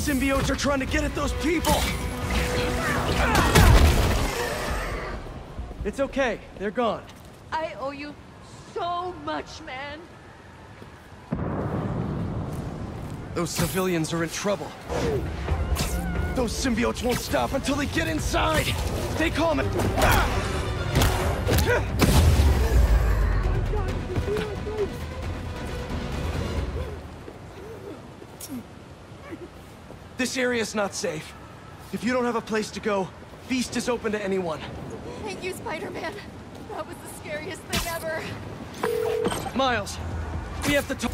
symbiotes are trying to get at those people! It's okay, they're gone. I owe you so much, man. Those civilians are in trouble. Those symbiotes won't stop until they get inside! Stay calm and... This area's not safe. If you don't have a place to go, Feast is open to anyone. Thank you, Spider-Man. That was the scariest thing ever. Miles, we have to talk.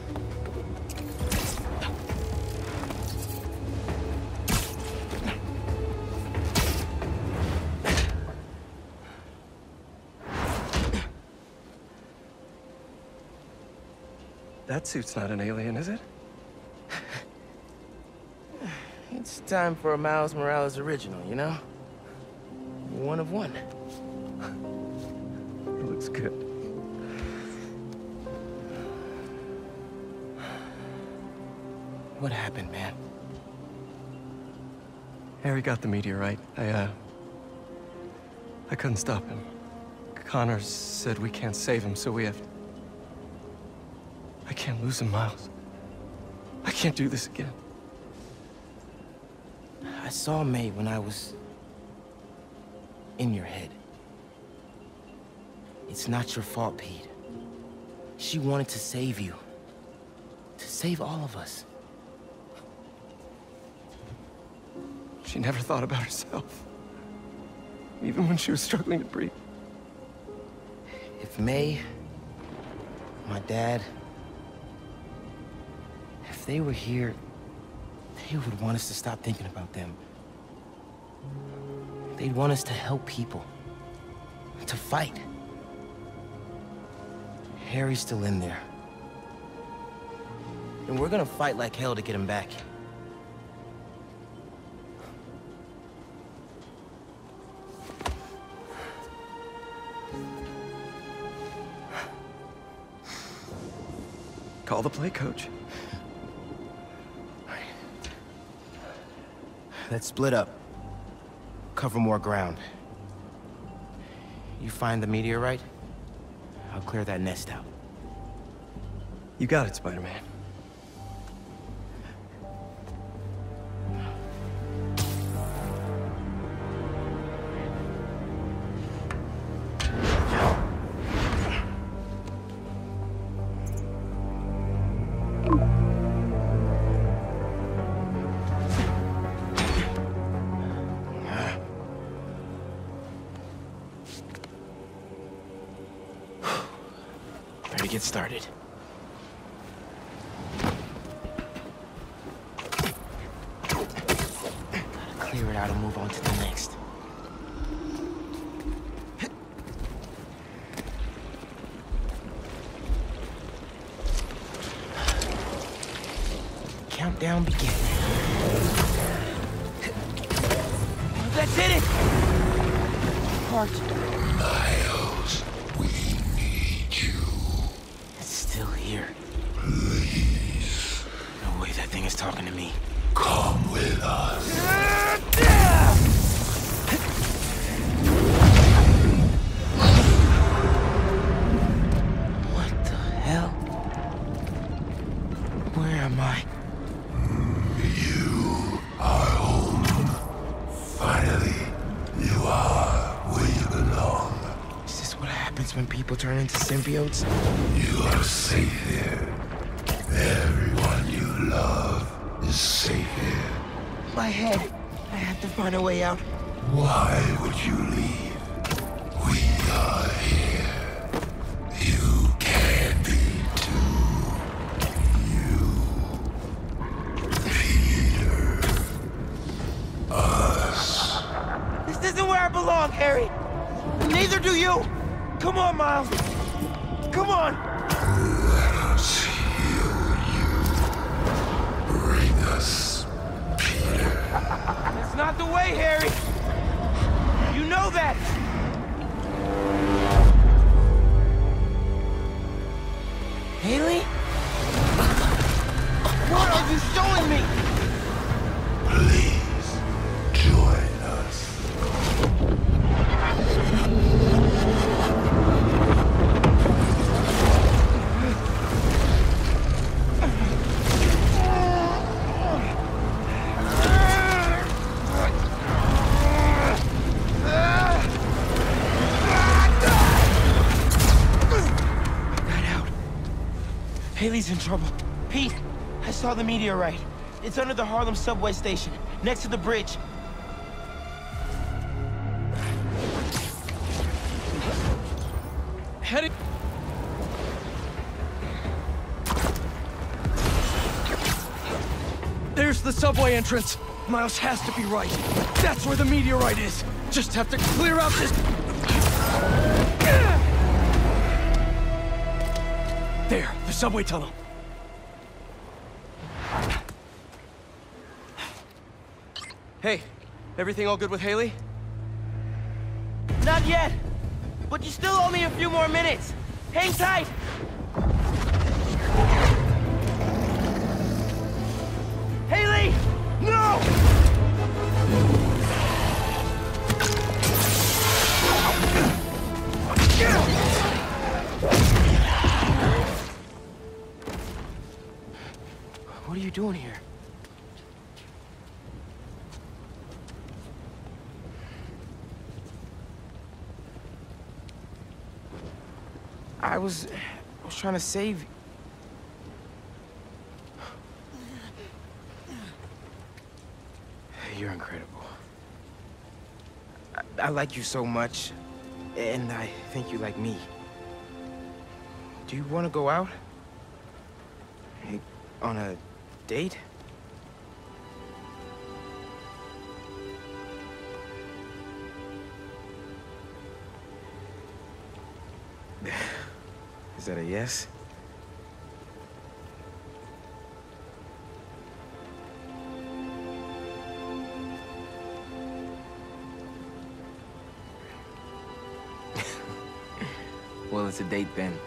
That suit's not an alien, is it? It's time for a Miles Morales original, you know? One of one. It looks good. What happened, man? Harry got the meteorite. I couldn't stop him. Connor said we can't save him, so we have... I can't lose him, Miles. I can't do this again. I saw May when I was... in your head. It's not your fault, Pete. She wanted to save you. To save all of us. She never thought about herself. Even when she was struggling to breathe. If May, my dad, if they were here, they would want us to stop thinking about them. They'd want us to help people. To fight. Harry's still in there. And we're gonna fight like hell to get him back. Call the play, Coach. Let's split up. Cover more ground. You find the meteorite, I'll clear that nest out. You got it, Spider-Man. Better get started. Gotta clear it out and move on to the next. Countdown begin. That did it! Part. Miles, we need you. It's still here. Please, No way that thing is talking to me. come with us. What the hell? Where am I? You are home. Finally, you are where you belong. Is this what happens when people turn into symbiotes? You are safe here. Everyone you love is safe here. My head. I have to find a way out. Why would you leave? We are here. You can be too. You, Peter, us. This isn't where I belong, Harry. Neither do you. Come on, Miles. Come on. Let us heal you. Bring us Peter. That's not the way, Harry. You know that. Haley? What are you showing me? Haley's in trouble. Pete, I saw the meteorite. It's under the Harlem subway station, next to the bridge. Heading... There's the subway entrance. Miles has to be right. That's where the meteorite is. Just have to clear out this... There, the subway tunnel. Hey, everything all good with Haley? Not yet, but you still owe me a few more minutes. Hang tight. Haley! No! What are you doing here? I was trying to save you. You're incredible. I like you so much, and I think you like me. Do you want to go out? On a date? Is that a yes? Well, it's a date then.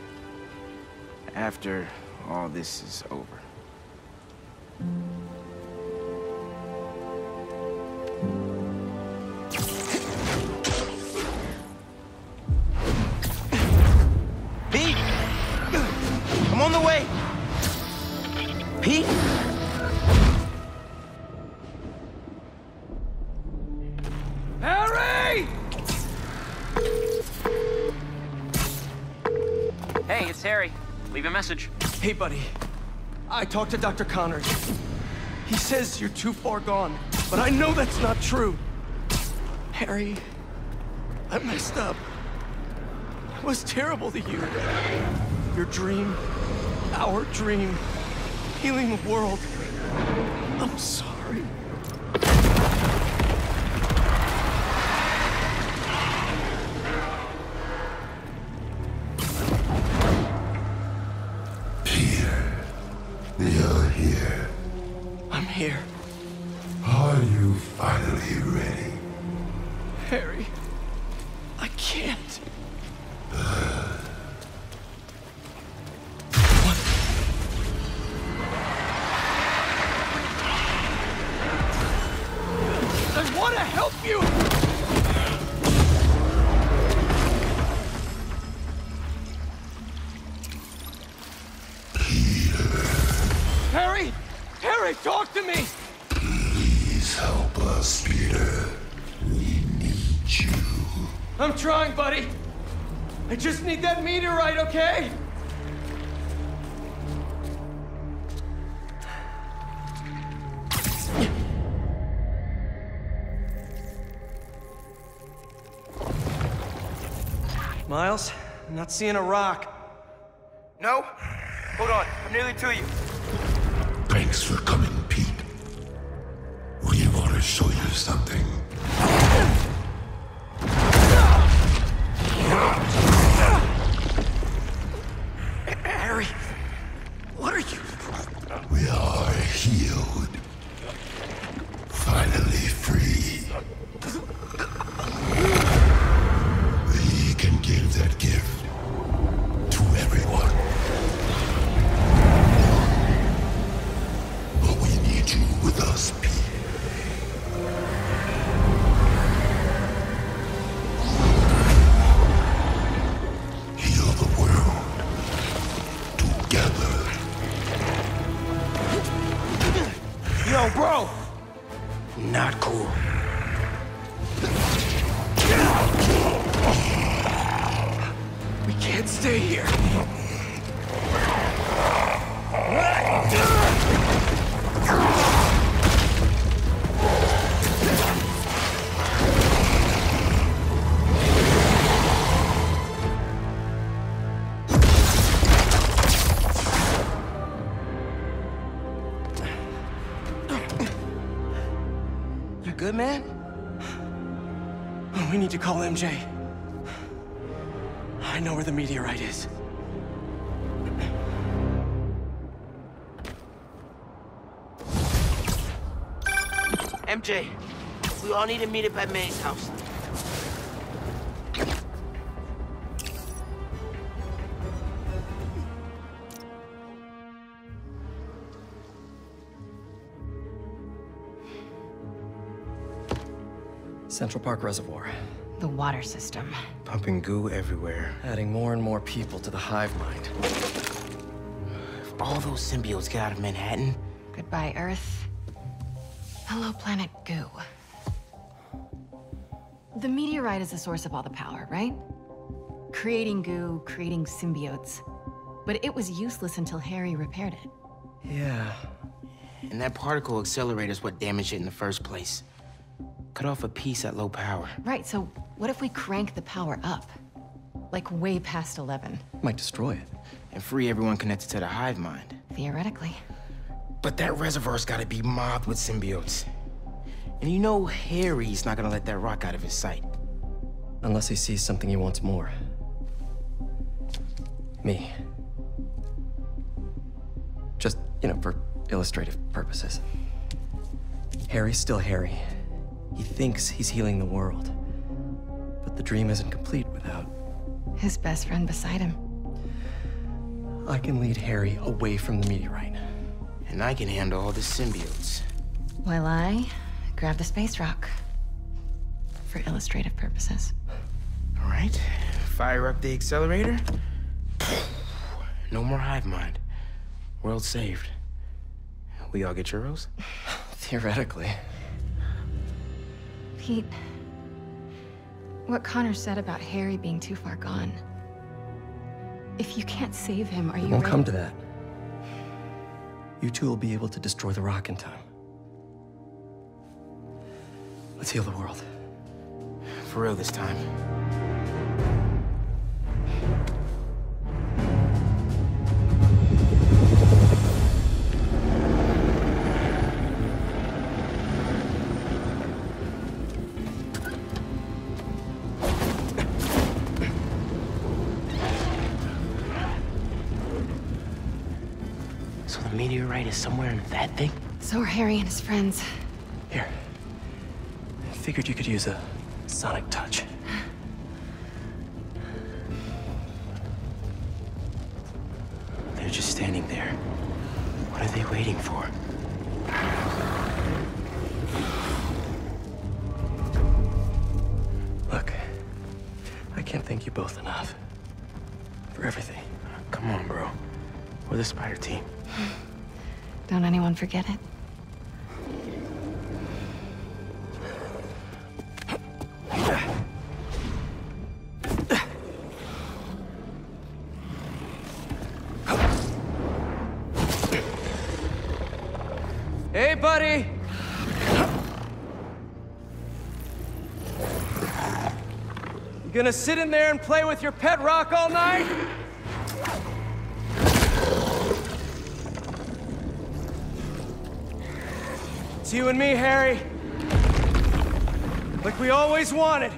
After all this is over. Pete! I'm on the way! Pete? Harry! Hey, it's Harry. Leave a message. Hey, buddy. I talked to Dr. Connors. He says you're too far gone, but I know that's not true. Harry, I messed up. I was terrible to you. Your dream, our dream, healing the world. I'm sorry. You're here. I'm here. Are you finally ready? Harry, I can't. I want to help you! Harry! Harry, talk to me! Please help us, Peter. We need you. I'm trying, buddy. I just need that meteorite, okay? Miles, I'm not seeing a rock. No? Hold on, I'm nearly to you. Thanks for coming, Pete. We want to show you something. Harry, what are you? We are healed. Finally free. We can give that gift to everyone. But we need you with us, Pete. Heal the world. Together. Yo, bro! Not cool. We can't stay here. good, man? We need to call MJ. I know where the meteorite is. MJ, we all need to meet up at May's house. Central Park Reservoir. The water system. Pumping goo everywhere. Adding more and more people to the hive mind. If all those symbiotes get out of Manhattan... Goodbye, Earth. Hello, planet Goo. The meteorite is the source of all the power, right? Creating goo, creating symbiotes. But it was useless until Harry repaired it. Yeah. And that particle accelerator's what damaged it in the first place. Cut off a piece at low power. Right, so what if we crank the power up? Like way past 11? Might destroy it. And free everyone connected to the hive mind. Theoretically. But that reservoir's gotta be mobbed with symbiotes. And you know Harry's not gonna let that rock out of his sight. Unless he sees something he wants more. Me. Just, for illustrative purposes. Harry's still Harry. He thinks he's healing the world. But the dream isn't complete without... his best friend beside him. I can lead Harry away from the meteorite. And I can handle all the symbiotes. While I grab the space rock. For illustrative purposes. All right, fire up the accelerator. No more hive mind. World saved. We all get churros? Theoretically. Pete, what Connor said about Harry being too far gone. If you can't save him, are you It won't ready? come to that. You two will be able to destroy the rock in time. Let's heal the world. For real this time. So the meteorite is somewhere in that thing? So are Harry and his friends. Here. I figured you could use a sonic touch. They're just standing there. What are they waiting for? Look, I can't thank you both enough. For everything. Come on, bro. We're the Spider team. Don't anyone forget it. Hey, buddy! You gonna sit in there and play with your pet rock all night? It's you and me, Harry. Like we always wanted.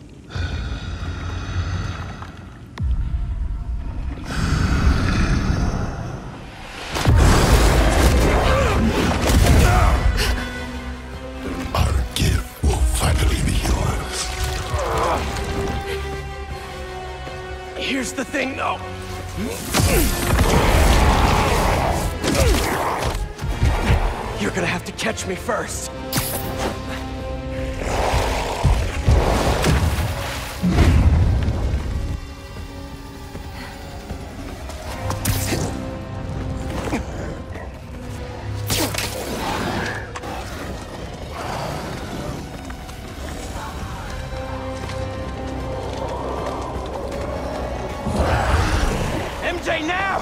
Our gift will finally be yours. Here's the thing, though. You're gonna have to catch me first. MJ, now!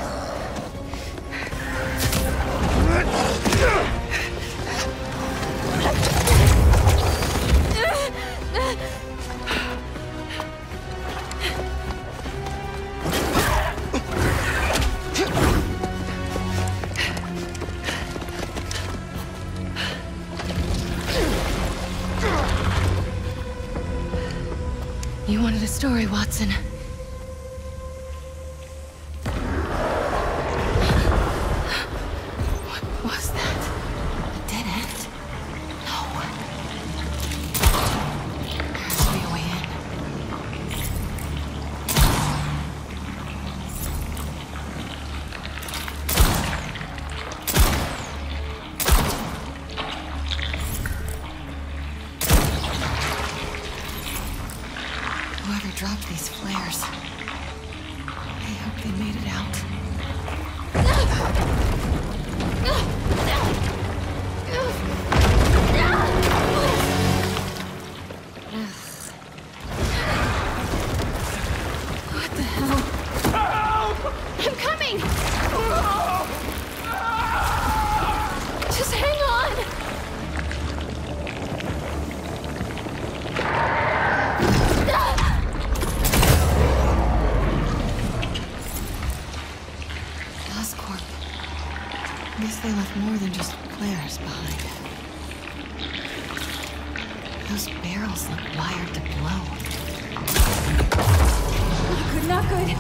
story, Watson. What was that? A dead end? No. There has to be a way in. Whoever dropped these flares, I hope they made it out. What the hell? I'm coming! Just hang on! Oscorp. Guess they left more than just flares behind. Those barrels look wired to blow. Not good.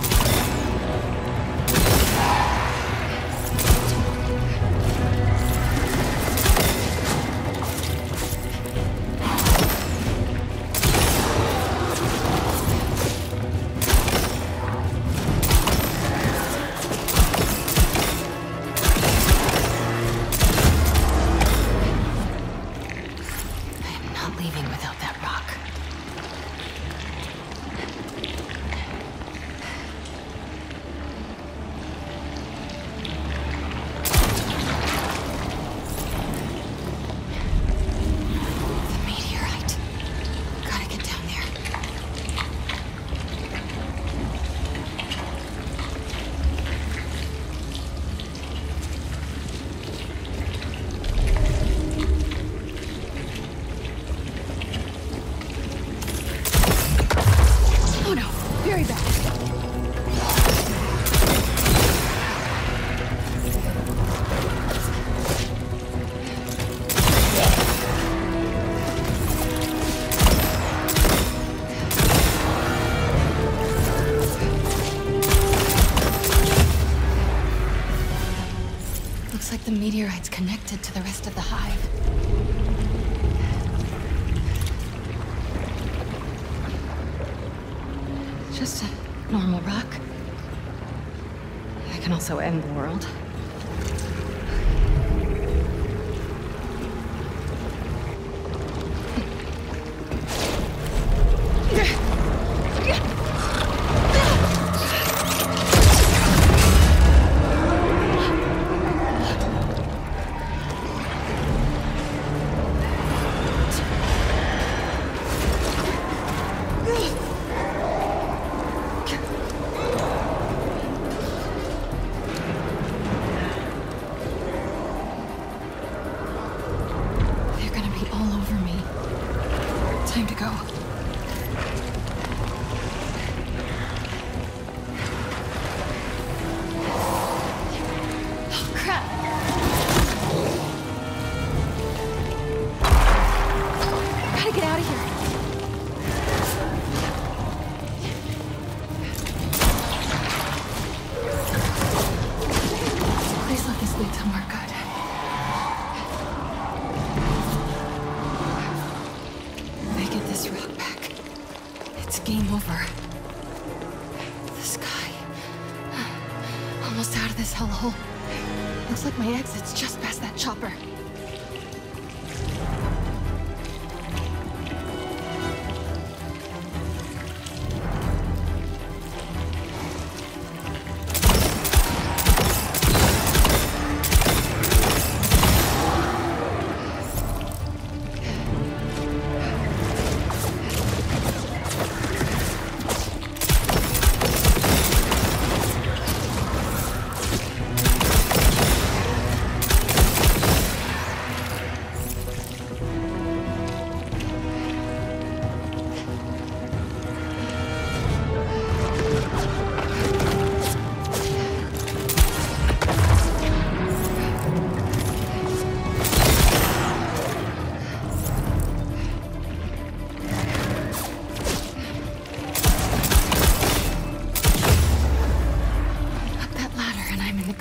Looks like the meteorite's connected to the rest of the hive. Just a normal rock. That can also end the world. Time to go. Oh, crap. Gotta get out of here. Please let this lead somewhere good. Rock back. It's game over. The sky. Almost out of this hellhole. Looks like my exit's just past that chopper.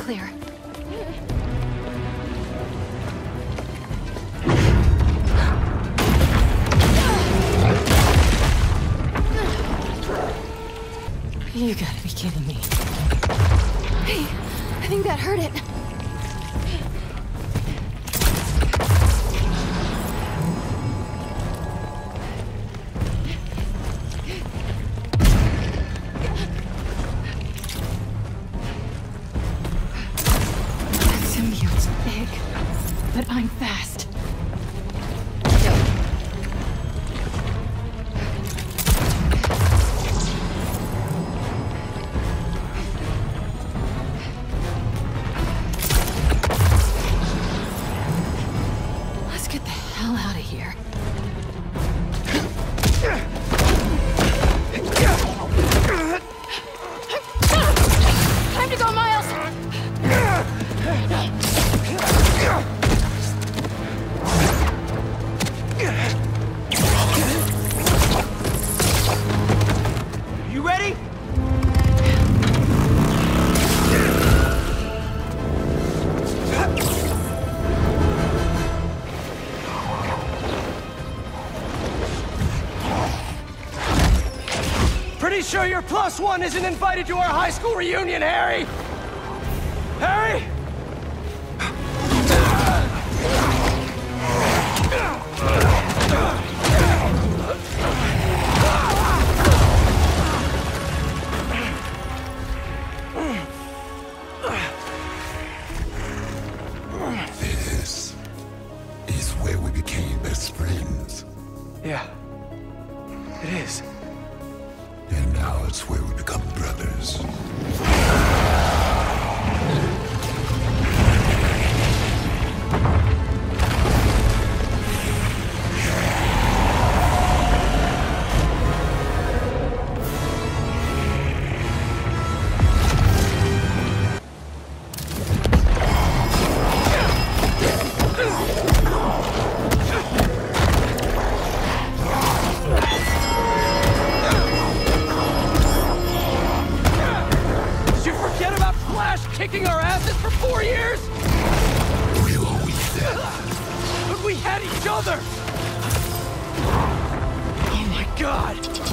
clear. You gotta be kidding me. Hey, I think that hurt it. That symbiote's big, but I'm fast. Sure your +1 isn't invited to our high school reunion, Harry? Harry? This is where we became best friends. Yeah, it is. And now it's where we become brothers. Kicking our asses for 4 years? We were always there. But we had each other! Oh my God!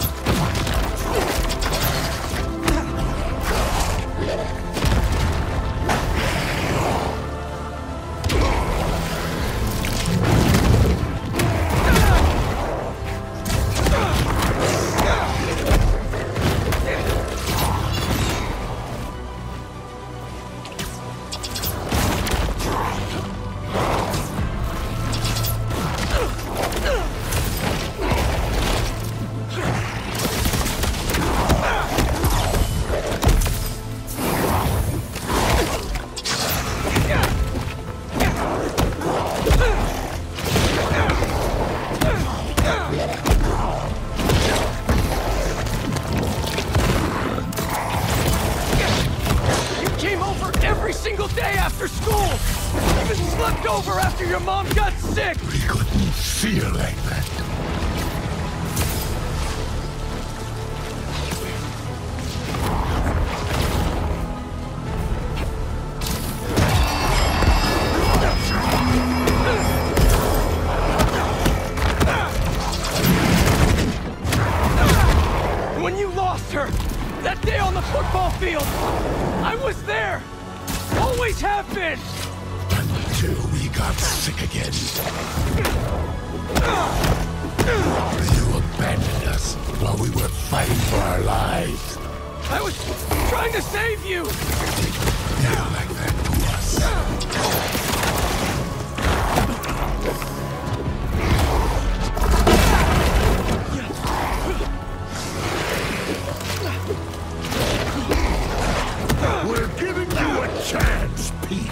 Single day after school! Even slept over after your mom got sick! We couldn't feel like that. When you lost her, that day on the football field, I was there! Always have been! Until we got sick again. You abandoned us while we were fighting for our lives. I was trying to save you! You're like that to us. We're giving you a chance, Pete.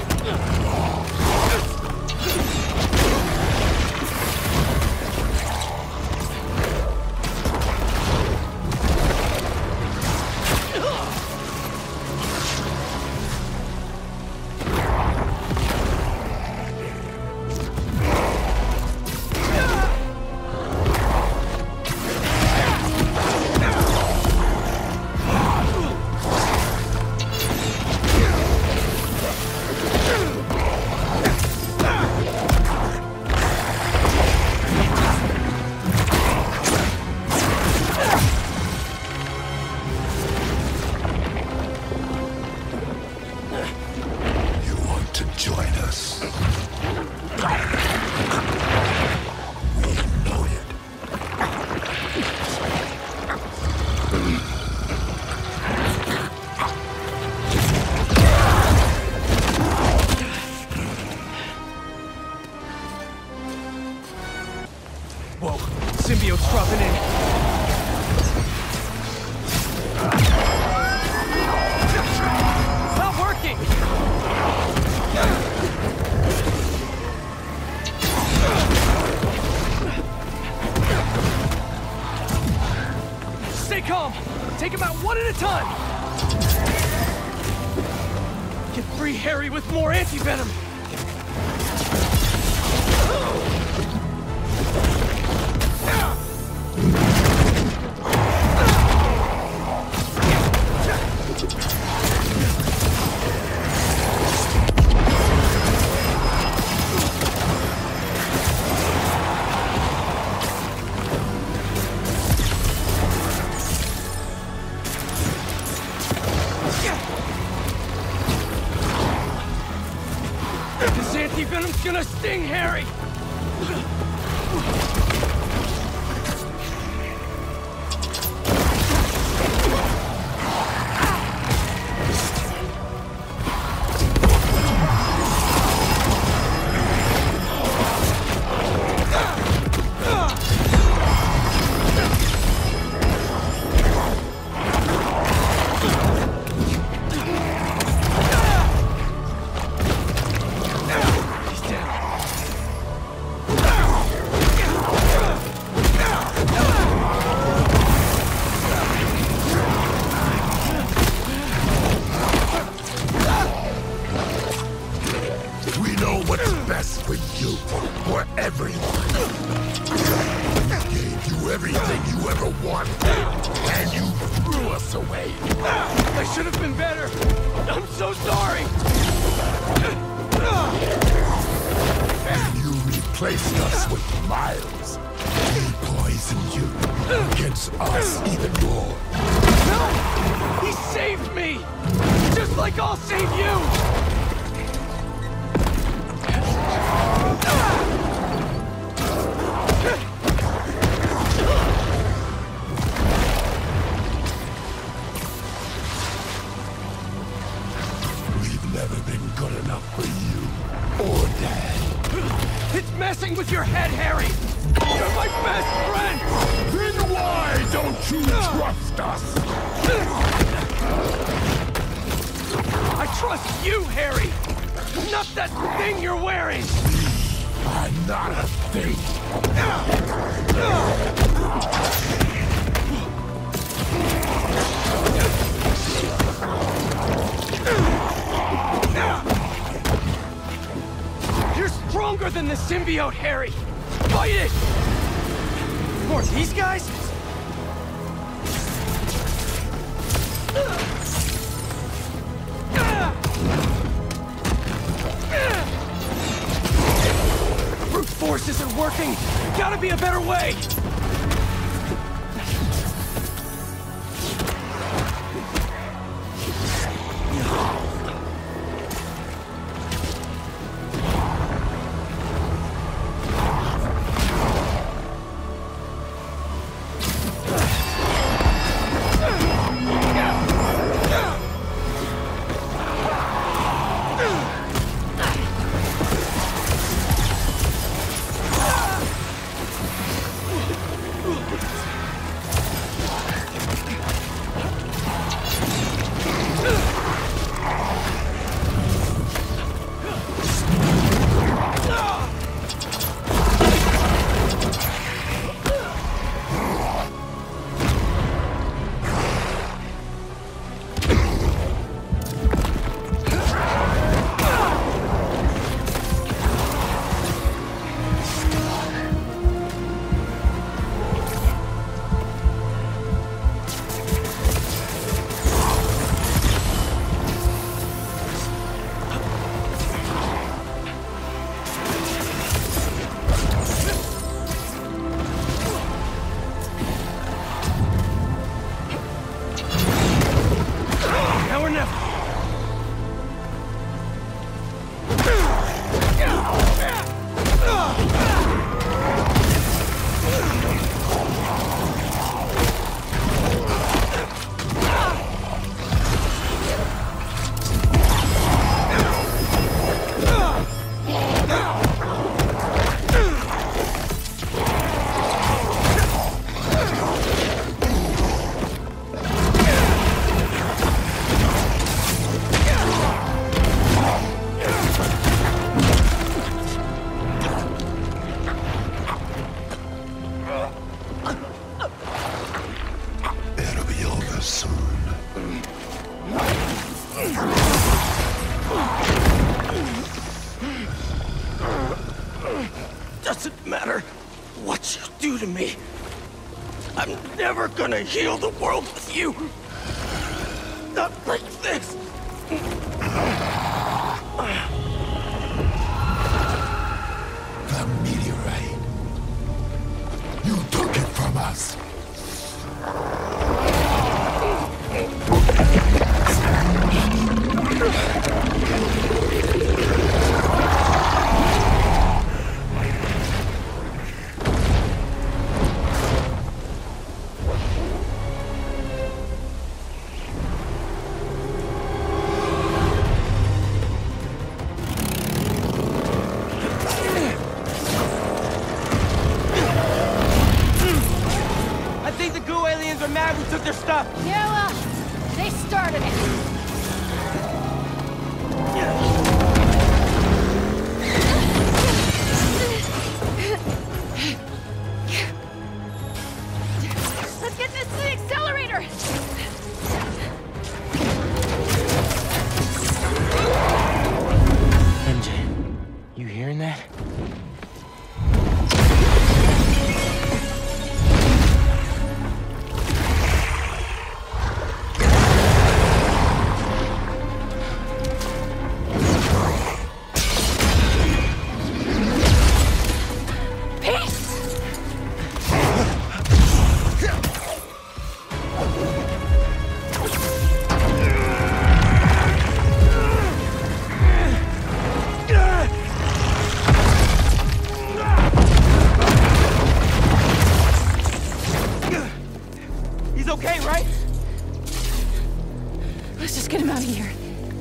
a time! Get free Harry with more anti-venom! This anti-venom's gonna sting Harry! We know what's best for you, for everyone. We gave you everything you ever wanted, and you threw us away. I should have been better! I'm so sorry! And you replaced us with Miles. He poisoned you against us even more. No! He saved me! Just like I'll save you! We've never been good enough for you or Dad. It's messing with your head, Harry! You're my best friend! Then why don't you trust us? I trust you, Harry! Not that thing you're wearing! I'm not a thing. You're stronger than the symbiote, Harry! Fight it! Or these guys? Brute force isn't working! Gotta be a better way! me. I'm never gonna heal the world with you. Not like this. The meteorite. You took it from us. Are mad we took their stuff. Yeah, well, they started it. Let's get this to the accelerator! MJ, you hearing that? Okay, right? Let's just get him out of here.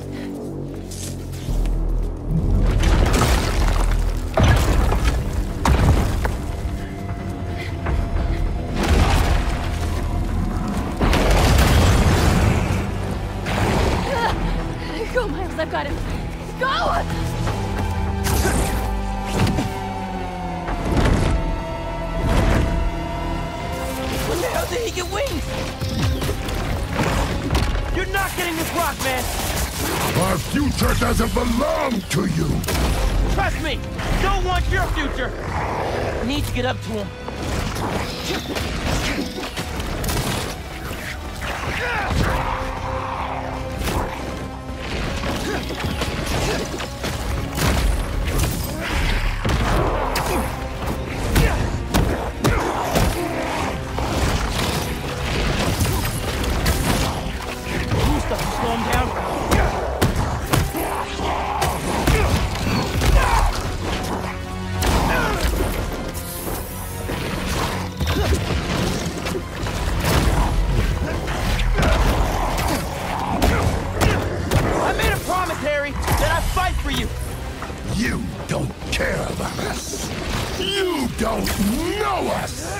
Go, Miles, I've got him. Go! When the hell did he get wings? You're not getting this rock, man! Our future doesn't belong to you! Trust me! Don't want your future! I need to get up to him. Slow him down. I made a promise, Harry, that I'd fight for you. You don't care about us. You don't know us.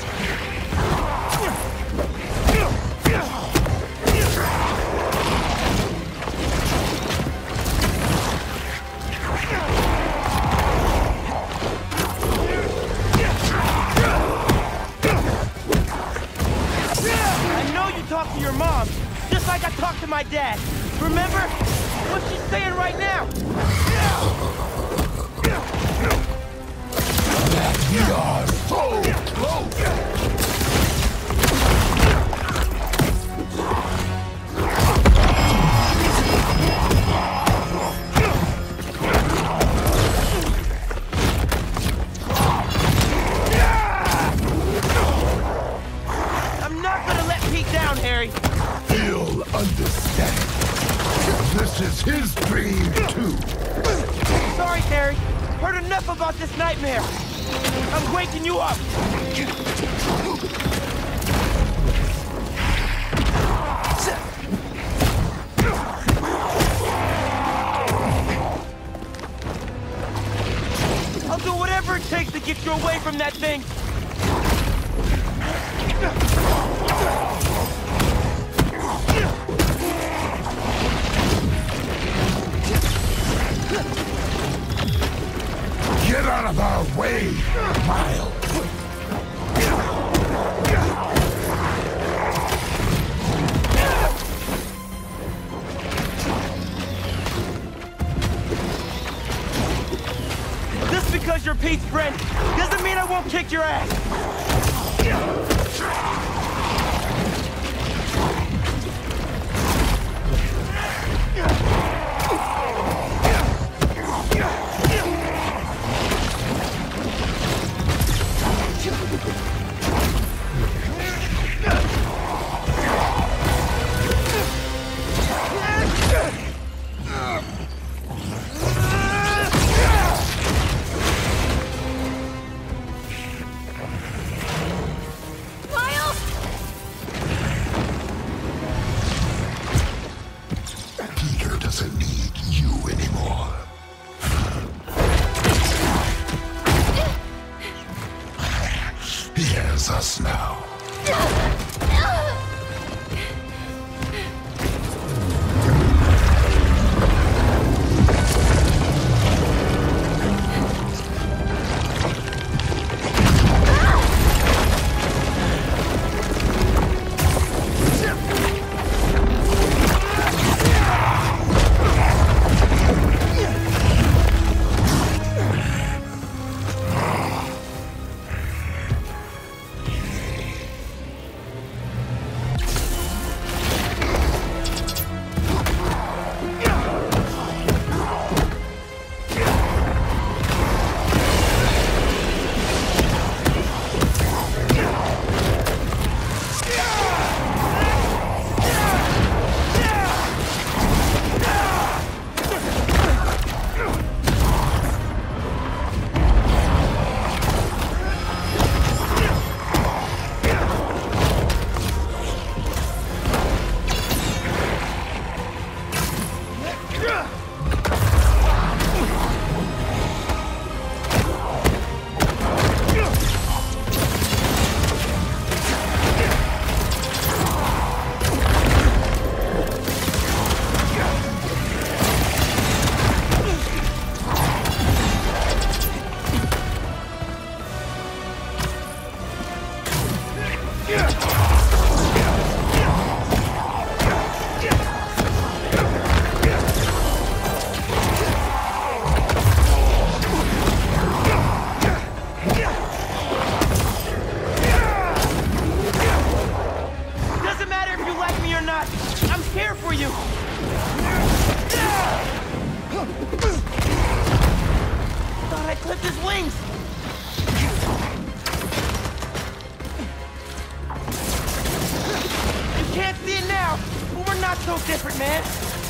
Talk to your mom, just like I talked to my dad. Remember? What's she saying right now? We are so close! Harry. He'll understand. This is his dream, too. Sorry, Harry. Heard enough about this nightmare. I'm waking you up. I'll do whatever it takes to get you away from that thing. Get out of our way, Miles! Just because you're Pete's friend doesn't mean I won't kick your ass! Peter doesn't need you anymore. He has us now. So different, man.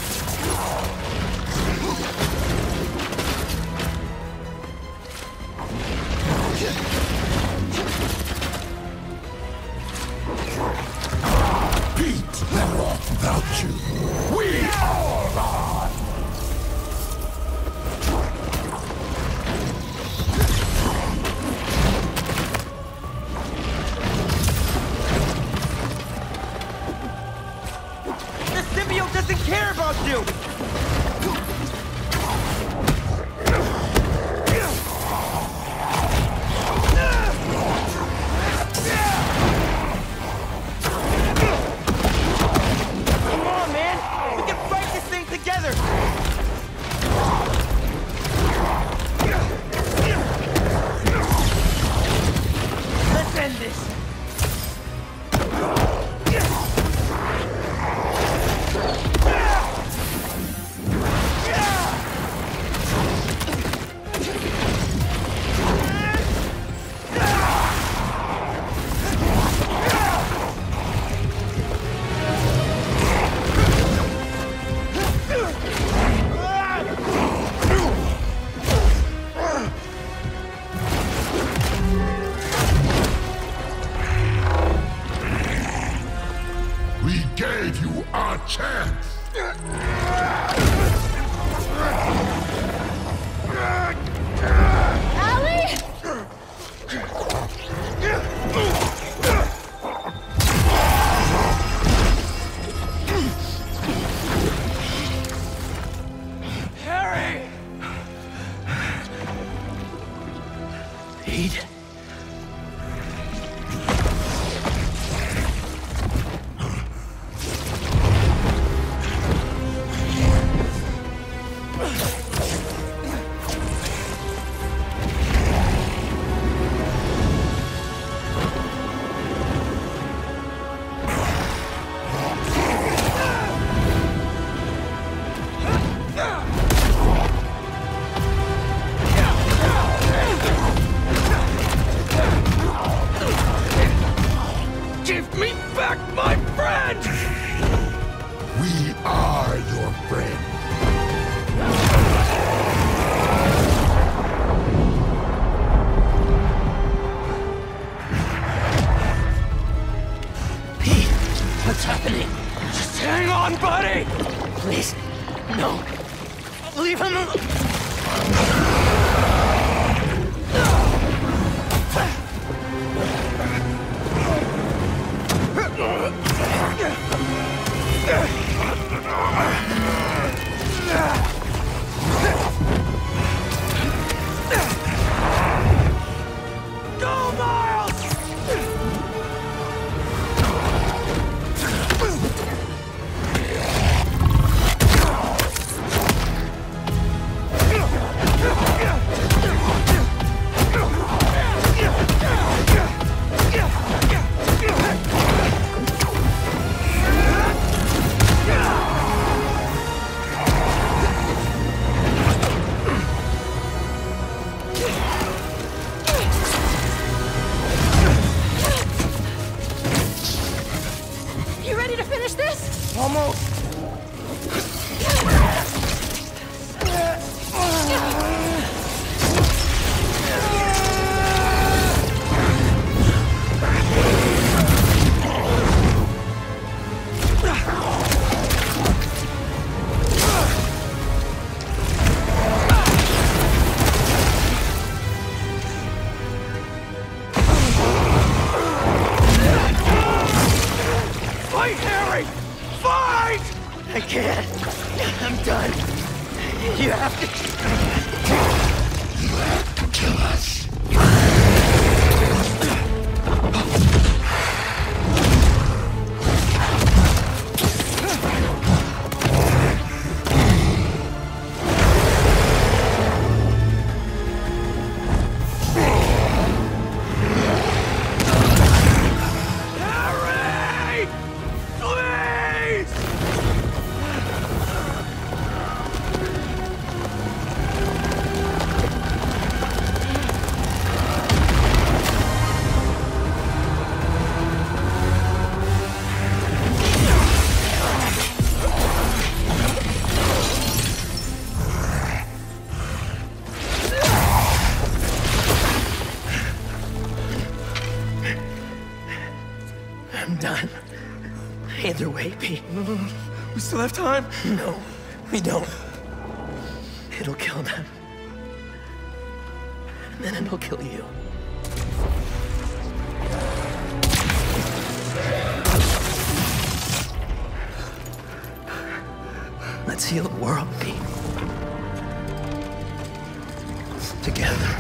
Pete, better off without you. We all are. Doesn't care about you! Come on, man! We can fight this thing together! Let's end this! We gave you our chance! Allie! Harry! Pete? We are your friend. Pete, what's happening? Just hang on, buddy! Please, no. Leave him alone. Go, Miles! You ready to finish this? Almost. Fight, Harry! Fight! I can't. I'm done. You have to. Kill us. Harry! Please! I'm done. Either way, Pete. We still have time? No, we don't. It'll kill them. And then it'll kill you. Let's heal the world, Pete. Together.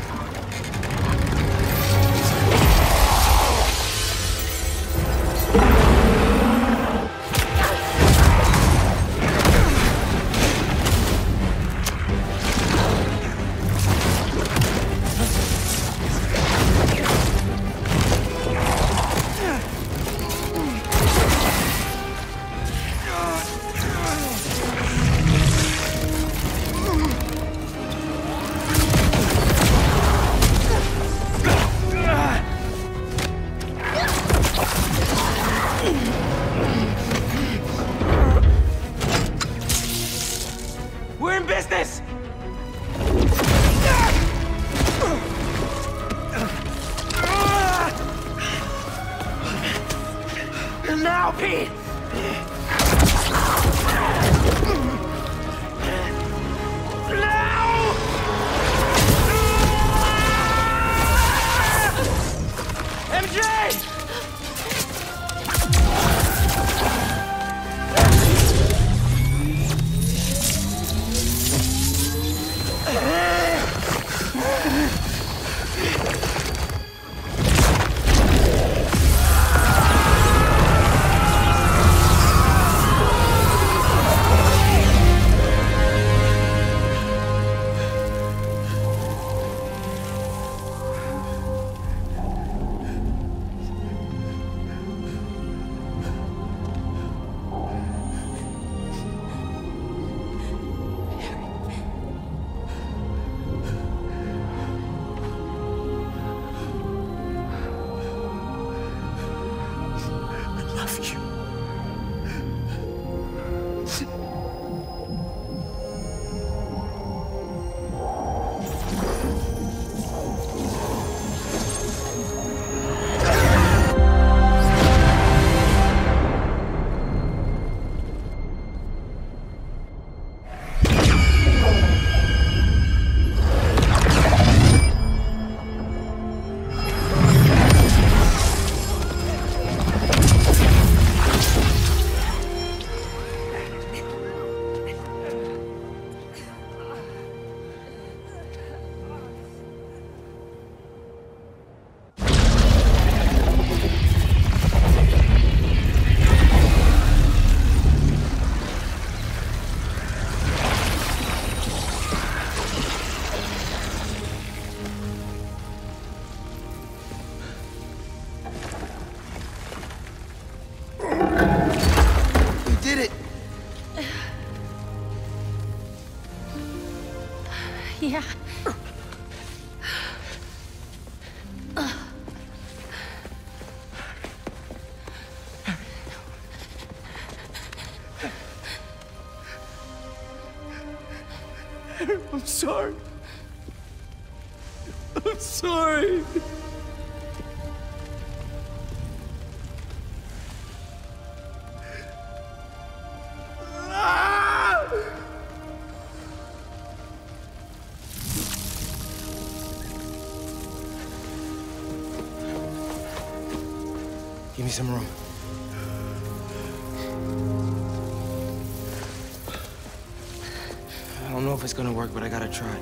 Yeah. I'm sorry. I'm sorry. Give me some room. I don't know if it's gonna work, but I gotta try.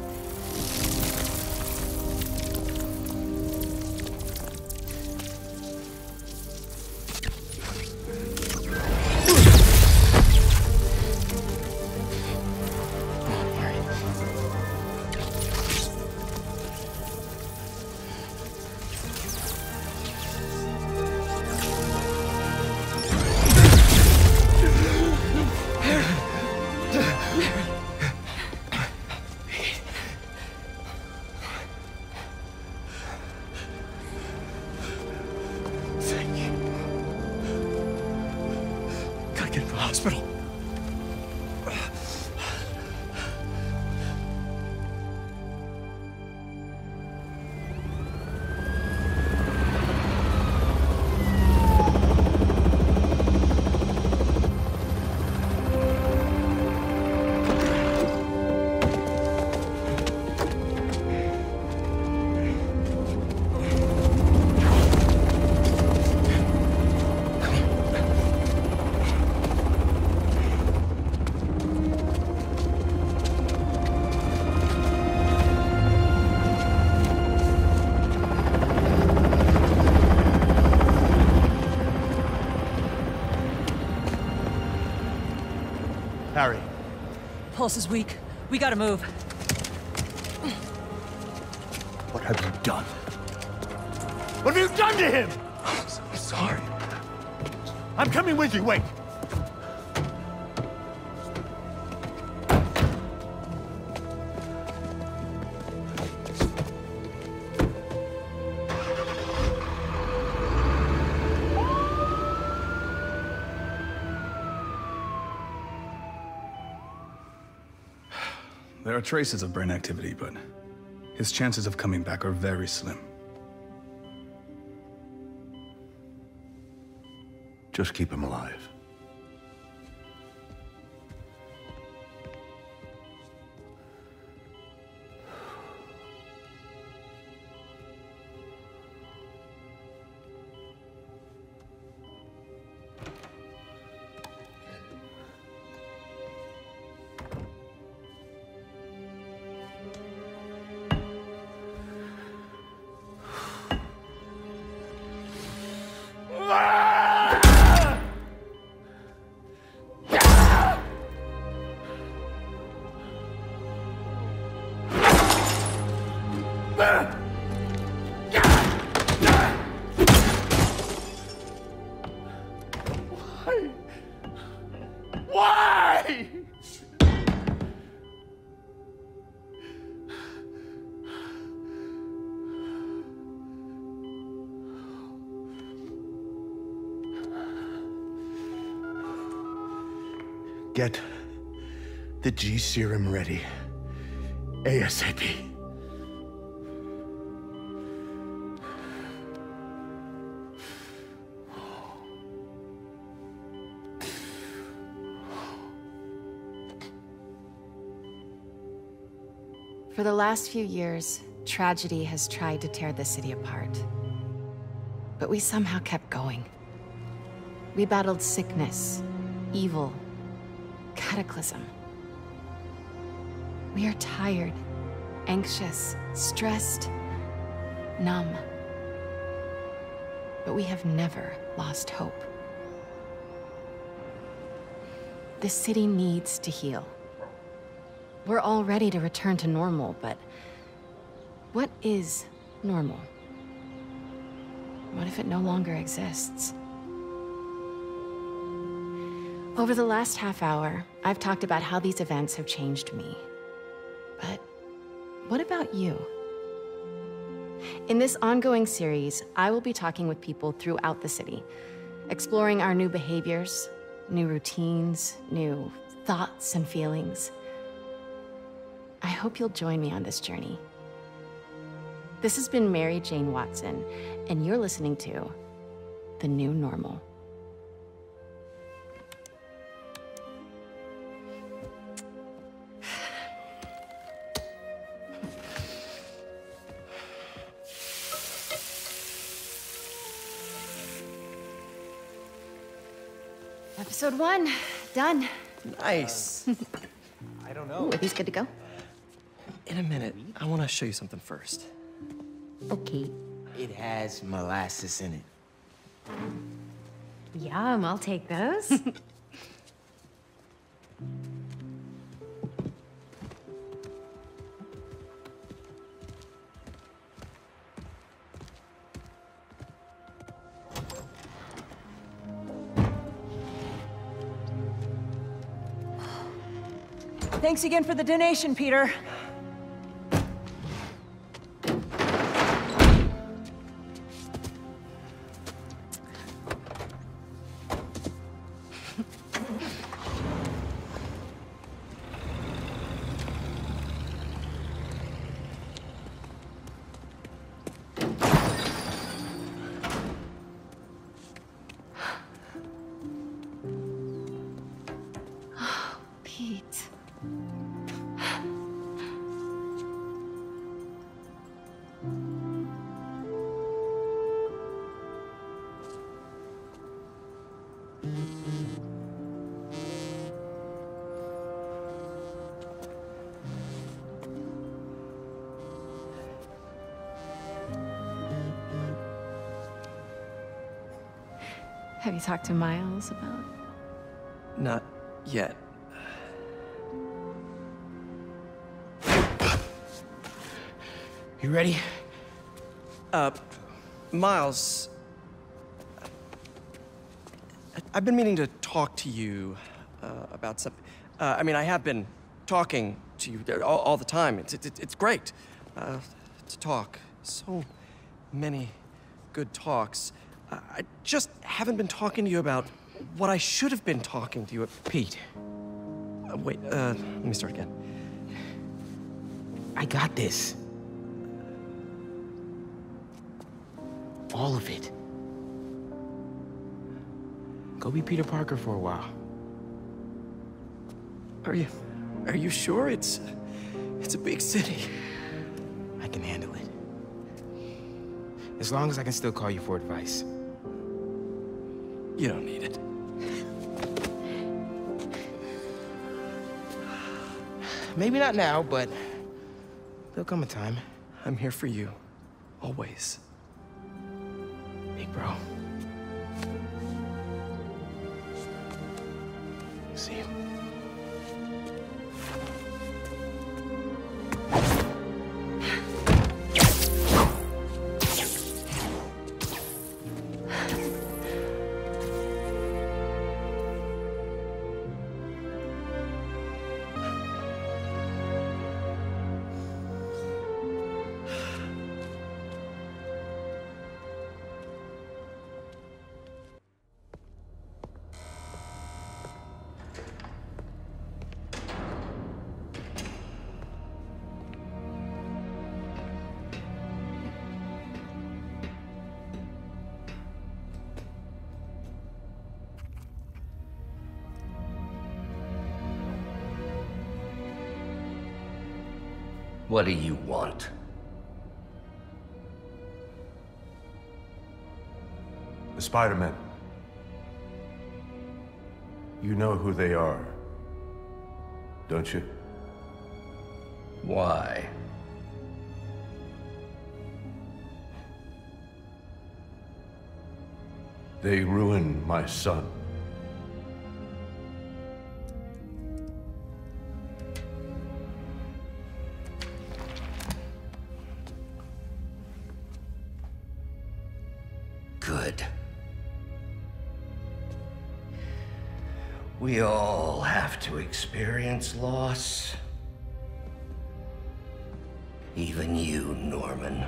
Gotta get to the hospital. Harry. Pulse is weak. We gotta move. What have you done? What have you done to him? I'm sorry. I'm coming with you, wait. There are traces of brain activity, but his chances of coming back are very slim. Just keep him alive. Why? Get the G serum ready. ASAP. For the last few years, tragedy has tried to tear the city apart. But we somehow kept going. We battled sickness, evil, cataclysm. We are tired, anxious, stressed, numb. But we have never lost hope. The city needs to heal. We're all ready to return to normal, but what is normal? What if it no longer exists? Over the last half hour, I've talked about how these events have changed me. But what about you? In this ongoing series, I will be talking with people throughout the city, exploring our new behaviors, new routines, new thoughts and feelings. I hope you'll join me on this journey. This has been Mary Jane Watson, and you're listening to The New Normal. Episode 1, done. Nice. I don't know. Ooh, are these good to go? In a minute, I want to show you something first. Okay. It has molasses in it. Yum, I'll take those. Thanks again for the donation, Peter. Pete. Have you talked to Miles about... Not yet. You ready? Miles. I've been meaning to talk to you about something. I mean, I have been talking to you all the time. It's great to talk. So many good talks. I just haven't been talking to you about what I should have been talking to you about. Pete. Wait, let me start again. I got this. All of it. Go be Peter Parker for a while. Are you sure? It's a big city. I can handle it. As long as I can still call you for advice. You don't need it. Maybe not now, but there'll come a time. I'm here for you. Always. Big bro. See you. What do you want? The Spider-Men. You know who they are, don't you? Why? They ruined my son. Good. We all have to experience loss. Even you, Norman.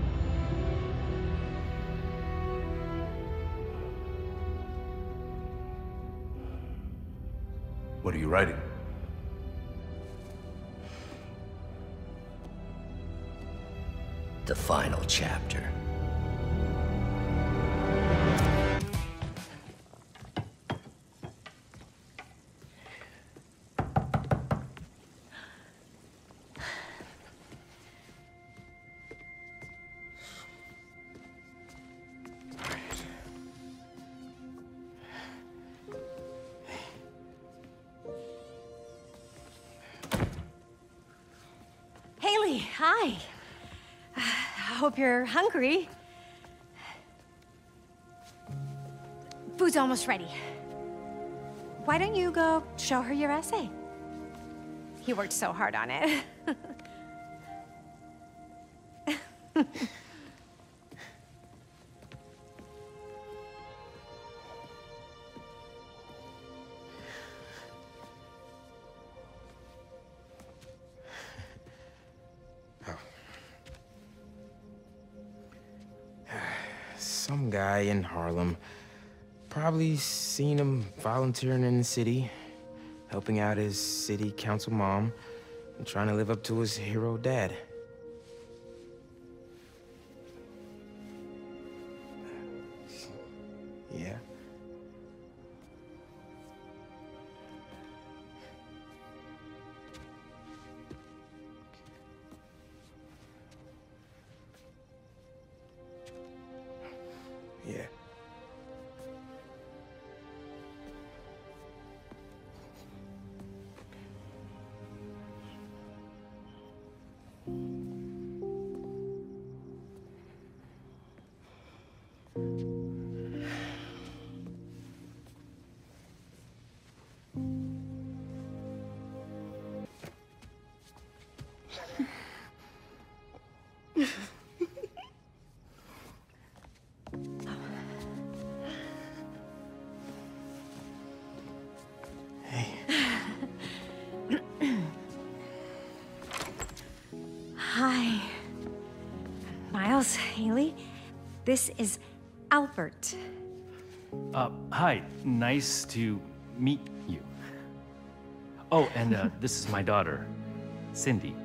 What are you writing? The final chapter. Haley, hi. I hope you're hungry. Food's almost ready. Why don't you go show her your essay? He worked so hard on it. Some guy in Harlem. Probably seen him volunteering in the city, helping out his city council mom, and trying to live up to his hero dad. Yeah. Yeah. Hi. Miles, Haley, this is Albert. Hi. Nice to meet you. Oh, and this is my daughter, Cindy.